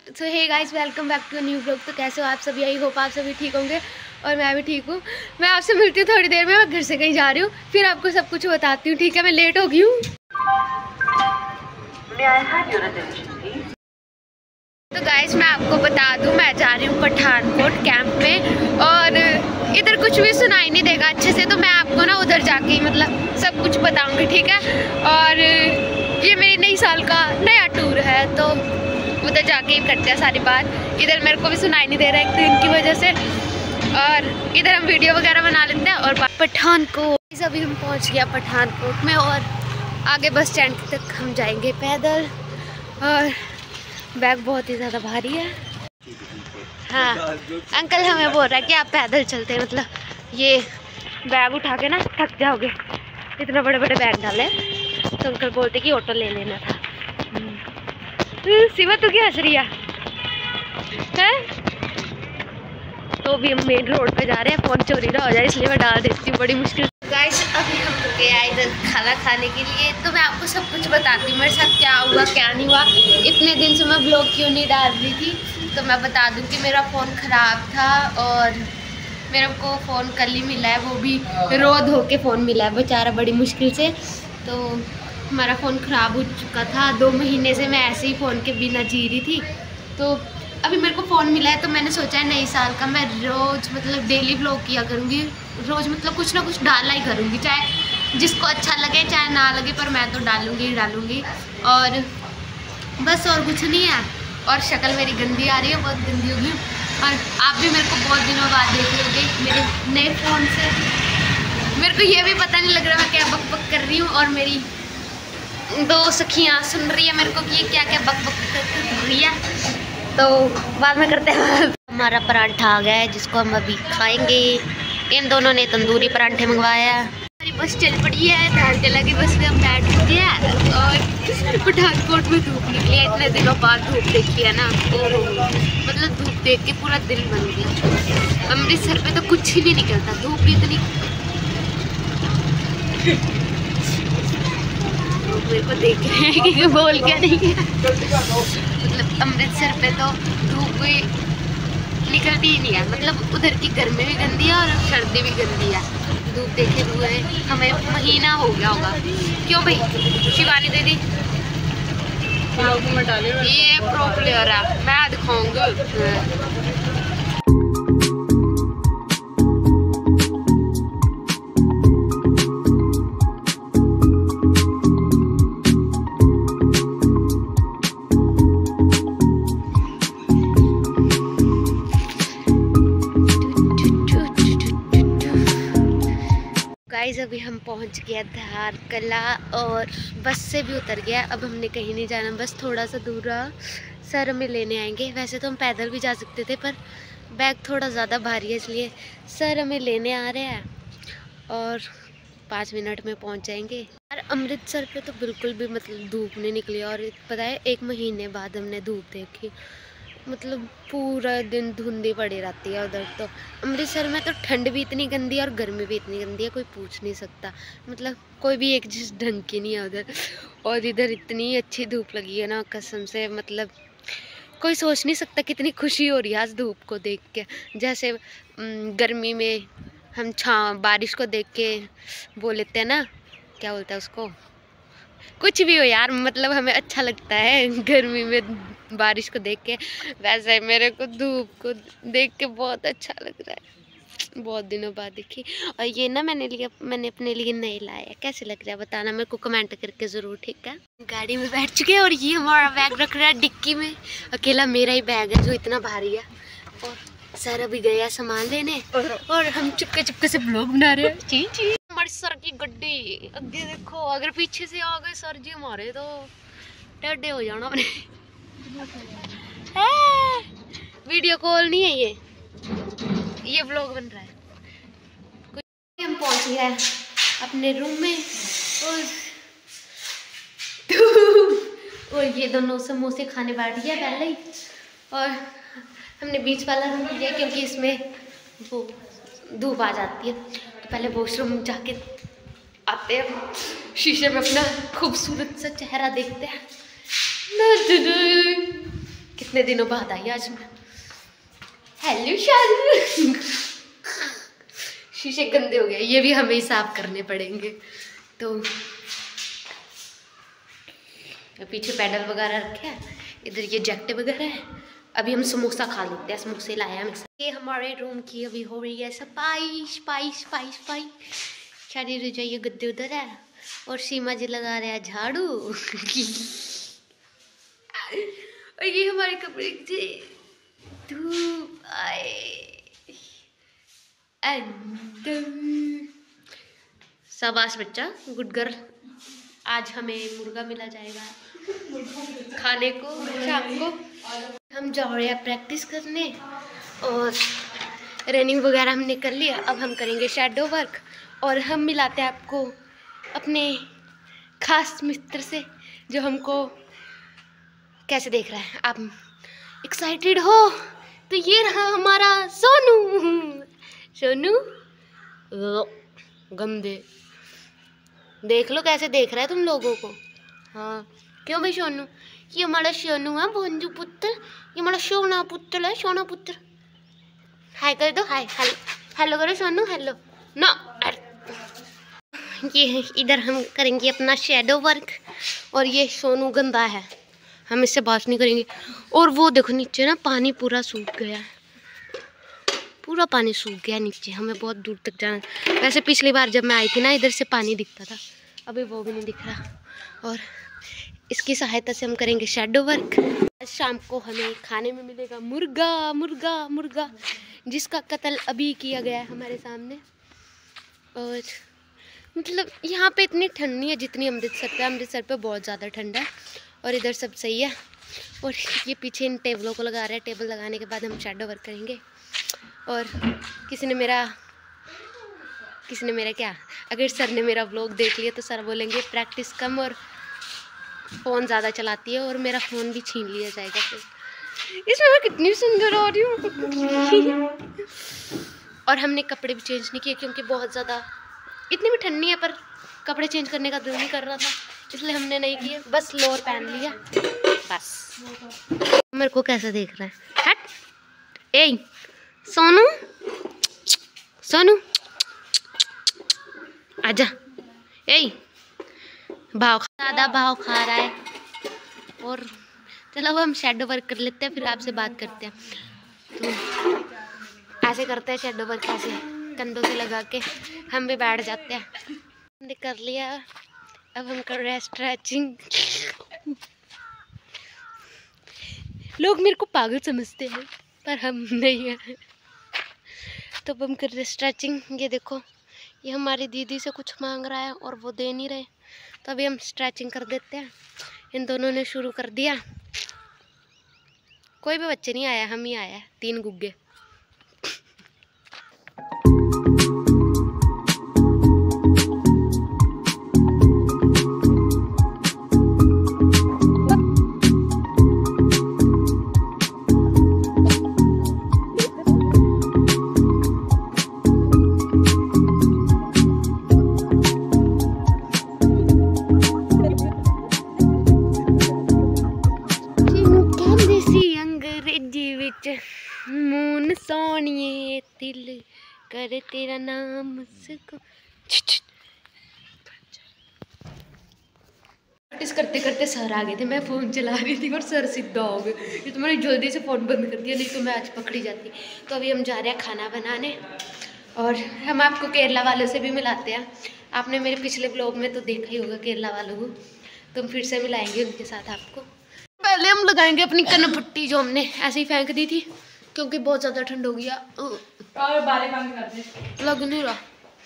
So hey guys, welcome back to new blog. तो कैसे हो आप सभी? आई होप आप सभी ठीक होंगे और मैं भी ठीक हूँ। मैं आपसे मिलती हूँ थोड़ी देर में। मैं घर से कहीं जा रही हूँ, फिर आपको सब कुछ बताती हूँ, ठीक है? मैं लेट हो गई हूँ। तो गाइस मैं आपको बता दूँ, मैं जा रही हूँ पठानकोट कैंप में और इधर कुछ भी सुनाई नहीं देगा अच्छे से, तो मैं आपको ना उधर जाके ही मतलब सब कुछ बताऊँगी, ठीक है? और ये मेरी नई साल का नया टूर है, तो उधर जाके ही करते हैं सारी बात। इधर मेरे को भी सुनाई नहीं दे रहा है एक तो इनकी वजह से, और इधर हम वीडियो वगैरह बना लेते हैं। और पठानकोट अभी हम पहुंच गया पठानकोट में, और आगे बस स्टैंड तक हम जाएंगे पैदल। और बैग बहुत ही ज़्यादा भारी है। हाँ, अंकल हमें बोल रहा है कि आप पैदल चलते हैं, मतलब ये बैग उठा के ना थक जाओगे, इतना बड़े बड़े बैग डाले। तो अंकल बोलते कि ऑटो ले लेना था। सिवा तू क्या हंस रही है? तो भी हम मेन रोड पे जा रहे हैं, फोन चोरी ना हो जाए इसलिए मैं डाल देती हूँ बड़ी मुश्किल। गाइस अभी हम रुके हैं इधर खाना खाने के लिए, तो मैं आपको सब कुछ बताती हूँ मेरे साथ क्या हुआ क्या नहीं हुआ। इतने दिन से मैं ब्लॉग क्यों नहीं डाल रही थी, तो मैं बता दूँ कि मेरा फ़ोन ख़राब था और मेरे को फ़ोन कल ही मिला है, वो भी रो धो के फ़ोन मिला है बेचारा बड़ी मुश्किल से। तो हमारा फ़ोन ख़राब हो चुका था, 2 महीने से मैं ऐसे ही फ़ोन के बिना जी रही थी। तो अभी मेरे को फ़ोन मिला है, तो मैंने सोचा है नई साल का मैं रोज़ मतलब डेली व्लॉग किया करूँगी, रोज़ मतलब कुछ ना कुछ डालना ही करूँगी, चाहे जिसको अच्छा लगे चाहे ना लगे, पर मैं तो डालूँगी ही डालूँगी। और बस और कुछ नहीं है। और शक्ल मेरी गंदी आ रही है, बहुत गंदी होगी। और आप भी मेरे को बहुत दिनों बाद देख रहे होगे मेरे नए फ़ोन से। मेरे को ये भी पता नहीं लग रहा मैं क्या बक बक कर रही हूँ, और मेरी 2 सखियाँ सुन रही है मेरे को कि ये क्या क्या बक बक कर रही है। तो बाद में करते हैं। हमारा पराठा आ गया है जिसको हम अभी खाएंगे। इन दोनों ने तंदूरी पराठे मंगवाया। हमारी बस चल पड़ी है, धारचला की बस में हम बैठ चुके हैं और पठानकोट में धूप निकली है। इतने दिनों बाद धूप देखी है ना, मतलब धूप देख के पूरा दिल बन गया। अमृतसर पे तो कुछ ही नहीं निकलता, धूप भी इतनी। मेरे को देख रहे हैं कि बोल क्या नहीं है। मतलब अमृतसर पे तो धूप निकलती ही नहीं है, मतलब उधर की गर्मी भी गंदी है और सर्दी भी गंदी है। धूप देखे हुए हमें महीना हो गया होगा। क्यों भाई शिवानी दीदी? ये प्रो प्लेयर है, मैं दिखाऊंगी। गाइस अभी हम पहुंच गया धारकला और बस से भी उतर गया। अब हमने कहीं नहीं जाना, बस थोड़ा सा दूर रहा। सर हमें लेने आएंगे। वैसे तो हम पैदल भी जा सकते थे, पर बैग थोड़ा ज़्यादा भारी है, इसलिए सर हमें लेने आ रहे हैं और 5 मिनट में पहुंच जाएंगे। और अमृतसर पे तो बिल्कुल भी मतलब धूप नहीं निकली, और पता है 1 महीने बाद हमने धूप देखी। मतलब पूरा दिन धुंधी पड़ी रहती है उधर। तो अमृतसर में तो ठंड भी इतनी गंदी है और गर्मी भी इतनी गंदी है, कोई पूछ नहीं सकता। मतलब कोई भी एक जिस ढंग की नहीं है उधर। और इधर इतनी अच्छी धूप लगी है ना, कसम से मतलब कोई सोच नहीं सकता कितनी खुशी हो रही है आज धूप को देख के। जैसे गर्मी में हम बारिश को देख के बोल लेते हैं ना, क्या बोलते हैं उसको, कुछ भी हो यार, मतलब हमें अच्छा लगता है गर्मी में बारिश को देख के। वैसे मेरे को धूप को देख के बहुत अच्छा लग रहा है, बहुत दिनों बाद देखी। और ये ना मैंने अपने लिए नए लाया। कैसे लग रहा है बताना मेरे को कमेंट करके ज़रूर, ठीक है? गाड़ी में बैठ चुके हैं और ये हमारा बैग रख रहा है डिक्की में। अकेला मेरा ही बैग है जो इतना भारी है। और सर अभी गया सामान लेने और हम चुपके चुपके से ब्लॉग बना रहे हैं। हमारी सर की गड्डी आगे देखो, अगर पीछे से आ गए सर जी हमारे तो टेढ़े हो जाना अपने। वीडियो कॉल नहीं है ये व्लॉग बन रहा है। हम पहुंच गए अपने रूम में और ये दोनों समोसे खाने बैठ गया पहले ही। और हमने बीच वाला रूम लिया क्योंकि इसमें वो धूप आ जाती है। तो पहले वॉशरूम जाके आते हैं, शीशे में अपना खूबसूरत सा चेहरा देखते हैं। कितने दिनों बाद आई आज मैं। हेलो शालू। शीशे गंदे हो गए, ये भी हमें ही साफ करने पड़ेंगे। तो पीछे पैडल वगैरह रखे हैं, इधर ये जैकेट वगैरह है। अभी हम समोसा खा लेते हैं, समोसे लाया हमें। ये हमारे रूम की अभी हो रही है सफाई सफाई सफाई सफाई। सारी रजाई गद्दे उधर है और सीमा जी लगा रहे हैं झाड़ू। और ये हमारे कपड़े से धूप आए। शाबाश बच्चा, गुड गर्ल। आज हमें मुर्गा मिला जाएगा खाने को शाम को। हम जा रहे हैं प्रैक्टिस करने और रनिंग वगैरह हमने कर लिया। अब हम करेंगे शैडो वर्क और हम मिलाते हैं आपको अपने खास मित्र से जो हमको कैसे देख रहा है। आप एक्साइटेड हो तो ये रहा हमारा सोनू। सोनू गंदे देख लो कैसे देख रहा है तुम लोगों को। हाँ क्यों भाई सोनू, ये हमारा सोनू है भोंजू पुत्र, ये हमारा सोना पुत्र है, सोना पुत्र। हाय कर दो, हाय हेलो करो सोनू, हेलो ना। ये इधर हम करेंगे अपना शैडो वर्क और ये सोनू गंदा है, हम इससे बात नहीं करेंगे। और वो देखो नीचे ना पानी पूरा सूख गया है, पूरा पानी सूख गया नीचे, हमें बहुत दूर तक जाना। वैसे पिछली बार जब मैं आई थी ना इधर से पानी दिखता था, अभी वो भी नहीं दिख रहा। और इसकी सहायता से हम करेंगे शैडो वर्क। आज शाम को हमें खाने में मिलेगा मुर्गा मुर्गा मुर्गा, जिसका कत्ल अभी किया गया है हमारे सामने। और मतलब यहाँ पे इतनी ठंड नहीं है जितनी अमृतसर पे। अमृतसर पे बहुत ज़्यादा ठंड है और इधर सब सही है। और ये पीछे इन टेबलों को लगा रहे हैं, टेबल लगाने के बाद हम शैडो वर्क करेंगे। और किसी ने मेरा क्या, अगर सर ने मेरा व्लॉग देख लिया तो सर बोलेंगे प्रैक्टिस कम और फ़ोन ज़्यादा चलाती है, और मेरा फ़ोन भी छीन लिया जाएगा। फिर इसमें मैं कितनी सुंदर आ रही हूँ। और हमने कपड़े भी चेंज नहीं किए क्योंकि बहुत ज़्यादा इतनी भी ठंड नहीं है, पर कपड़े चेंज करने का दिल नहीं कर रहा था, इसलिए हमने नहीं किए, बस लोअर पहन लिया बस। मेरे को कैसा देख रहा है, हट। ए सोनू सोनू आजा। ए ज़्यादा भाव खा रहा है। और चलो हम शैडो वर्क कर लेते हैं, फिर आपसे बात करते हैं। तो ऐसे करते हैं शैडो वर्क, ऐसे कंधों से लगा के हम भी बैठ जाते हैं। हमने कर लिया, अब हम कर रहे हैं स्ट्रेचिंग। लोग मेरे को पागल समझते हैं पर हम नहीं हैं। तो अब हम कर रहे स्ट्रेचिंग। ये देखो, ये हमारी दीदी से कुछ मांग रहा है और वो दे नहीं रहे, तो अभी हम स्ट्रेचिंग कर देते हैं। इन दोनों ने शुरू कर दिया, कोई भी बच्चे नहीं आया, हम ही आया, 3 गुग्गे। मून सोनिए दिल कर तेरा नाम मुझको। प्रैक्टिस करते करते सर आ गए थे, मैं फ़ोन चला रही थी और सर सीधा हो गए। ये तो मैंने जल्दी से फ़ोन बंद कर दिया, नहीं तो मैं आज पकड़ी जाती। तो अभी हम जा रहे हैं खाना बनाने और हम आपको केरला वालों से भी मिलाते हैं। आपने मेरे पिछले ब्लॉग में तो देखा ही होगा केरला वालों को, तो हम फिर से मिलाएंगे उनके साथ आपको। पहले हम लगाएंगे अपनी कनपट्टी जो हमने ऐसे ही फेंक दी थी क्योंकि बहुत ज़्यादा ठंड हो गया। लग नहीं रहा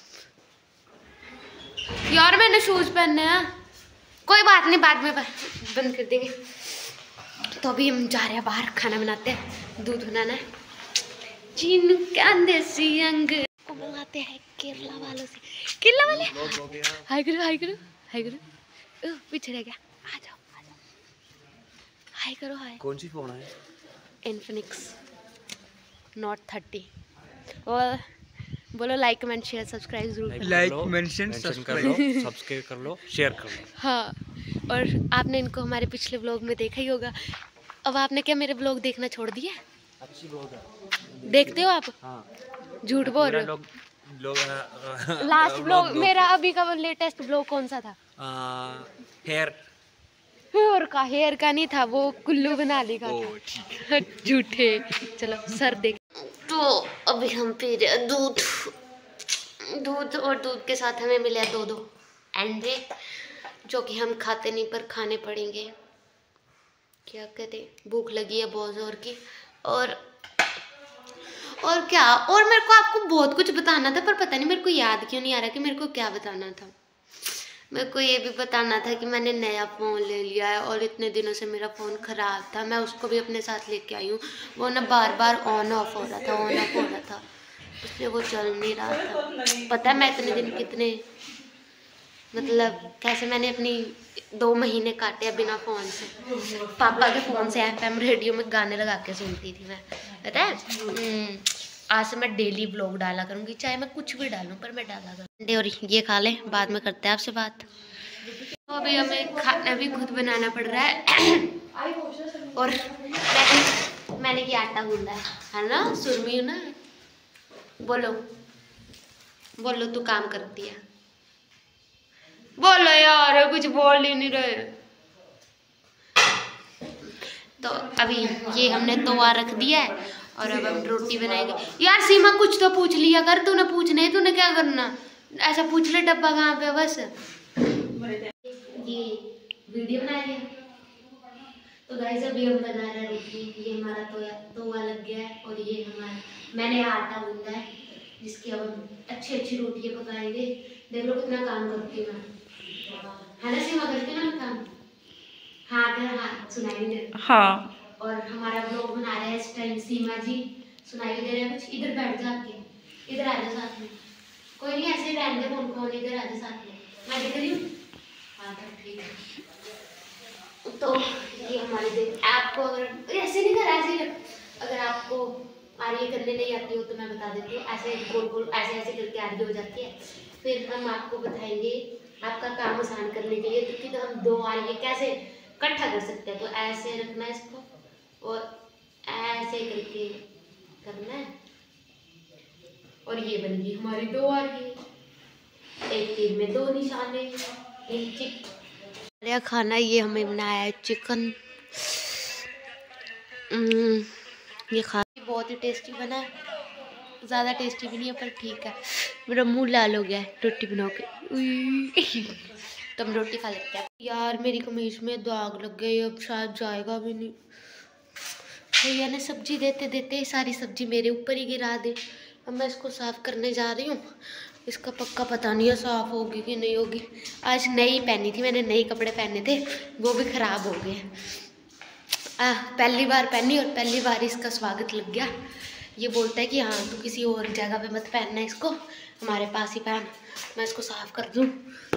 यार, मैंने शूज़ पहने हैं। कोई बात नहीं, बाद में बंद कर देंगे। तो अभी हम जा रहे हैं बाहर, खाना बनाते हैं, दूध बनाना है। चीनू का देसी अंग को बुलाते हैं केरला वालों से। केरला वाले हाय करो हाय करो हाय करो। पीछे रह गया, आ जाओ आ जाओ, हाय करो हाय। कौन सी फ़ोन है? Infinix note 30। और बोलो लाइक कमेंट शेयर सब्सक्राइब जरूर करो। लाइक मेंशन कर लो, सब्सक्राइब कर लो, शेयर कर लो। हाँ, और आपने इनको हमारे पिछले व्लॉग में देखा ही होगा। अब आपने क्या मेरे ब्लॉग देखना छोड़ दिया? अच्छी ब्लॉग है, देखते हो आप? हाँ। झूठ बोल रहे हो। ब्लॉग लास्ट ब्लॉग मेरा अभी का लेटेस्ट ब्लॉग कौन सा था? हेयर। हेयर का नहीं था, वो कुल्लू मनाली का था। झूठे। चलो सर देख। तो अभी हम पी रहे हैं दूध। दूध और दूध के साथ हमें मिला दो अंडे, जो कि हम खाते नहीं पर खाने पड़ेंगे। क्या करें, भूख लगी है बहुत जोर की। और क्या, और मेरे को आपको बहुत कुछ बताना था पर पता नहीं मेरे को याद क्यों नहीं आ रहा कि मेरे को क्या बताना था। मेरे को ये भी बताना था कि मैंने नया फ़ोन ले लिया है और इतने दिनों से मेरा फ़ोन ख़राब था, मैं उसको भी अपने साथ लेके आई हूँ। वो ना बार बार ऑन ऑफ हो रहा था, ऑन ऑफ हो रहा था, इसलिए वो चल नहीं रहा था। पता है मैं इतने दिन कितने, मतलब कैसे मैंने अपनी 2 महीने काटे बिना फ़ोन से। पापा के फ़ोन से FM रेडियो में गाने लगा के सुनती थी मैं, पता है। आज से मैं डेली ब्लॉग डाला करूँगी, चाहे मैं कुछ भी डालूँ पर मैं डाला करूँगी। और ये खा लें, बाद में करते हैं आपसे बात। तो अभी हमें खाना भी खुद बनाना पड़ रहा है। और मैंने ये आटा गूंदा है ना, सुरमी हूँ ना। बोलो बोलो, तू काम करती है, बोलो यार, कुछ बोल ही नहीं रहे। तो अभी ये हमने तवा रख दिया है और अब हम रोटी बनाएंगे। यार सीमा कुछ तो पूछ लिया कर, तूने पूछना है, तूने क्या करना, ऐसा पूछ ले डब्बा कहाँ पे बस। ये वीडियो बना लिया। तो गाइस अभी हम बना रहे हैं रोटी। ये हमारा तवा लग गया है और ये हमारा, मैंने आटा गूंदा है जिसकी अब हम अच्छी अच्छी रोटियाँ पकाएंगे। देख लो कितना काम करती हूँ मैं, है ना सीमा, करती हूँ ना काम। हाँ कर, हाँ सुनाई नहीं दे। हाँ। और हमारा ब्लॉग बना रहे हैं इस टाइम सीमा जी, सुनाई दे रहा है कुछ? इधर बैठ जा के, इधर आ जा साथ में। कोई नहीं, ऐसे ही रहने दे फोन, कौन इधर आ जा साथ में, मैं दिख रही हूँ। हाँ तो ठीक है। तो ये हमारे देख, आपको अगर ऐसे नहीं करा, ऐसे अगर आपको आगे करने नहीं आती हो तो मैं बता देती हूँ, ऐसे गोल गोल ऐसे ऐसे करके आगे हो जाती है। फिर हम आपको बताएंगे आपका काम आसान करने के लिए कि तो हम 2 आगे कैसे इकट्ठा कर सकते हैं। तो ऐसे रखना है इसको और ऐसे करके करना है और ये बन गई हमारी 2 आगे। एक तीर में 2 निशाने। हमारा खाना ये हमें बनाया है चिकन। ये खाना बहुत ही टेस्टी बना है, ज़्यादा टेस्टी भी नहीं है पर ठीक है। मेरा मुंह लाल हो गया है रोटी बना के। तो हम रोटी खा लेते हैं। यार मेरी कमीज में दाग लग गए, अब शायद जाएगा भी नहीं। भैया ने सब्जी देते देते सारी सब्जी मेरे ऊपर ही गिरा दी। अब मैं इसको साफ़ करने जा रही हूँ। इसका पक्का पता नहीं है साफ़ होगी कि नहीं होगी। आज नई पहनी थी मैंने, नए कपड़े पहने थे, वो भी ख़राब हो गए। पहली बार पहनी और पहली बार इसका स्वागत लग गया। ये बोलता है कि हाँ तू किसी और जगह पे मत पहनना इसको, हमारे पास ही पहन। मैं इसको साफ़ कर दूँ।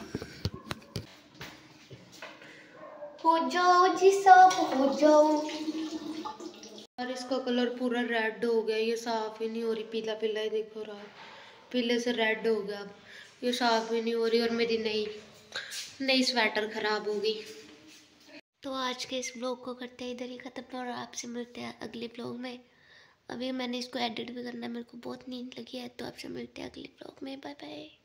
हो जाओ जी, साफ हो जाओ। और इसका कलर पूरा रेड हो गया, ये साफ ही नहीं हो रही, पीला पीला ही देखो रहा, पीले से रेड हो गया। अब ये साफ ही नहीं हो रही और मेरी नई स्वेटर खराब हो गई। तो आज के इस ब्लॉग को करते हैं इधर ही ख़त्म और आपसे मिलते हैं अगले ब्लॉग में। अभी मैंने इसको एडिट भी करना है, मेरे को बहुत नींद लगी है, तो आपसे मिलते हैं अगले ब्लॉग में। Bye bye.